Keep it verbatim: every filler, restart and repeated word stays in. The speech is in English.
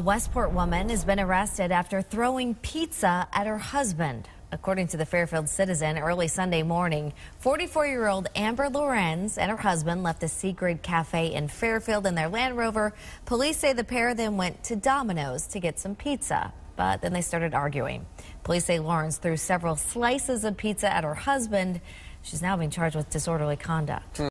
Westport woman has been arrested after throwing pizza at her husband. According to the Fairfield Citizen, early Sunday morning, forty-four-year-old Amber Lorenz and her husband left the Seagrade Cafe in Fairfield in their Land Rover. Police say the pair then went to Domino's to get some pizza, but then they started arguing. Police say Lorenz threw several slices of pizza at her husband. She's now being charged with disorderly conduct.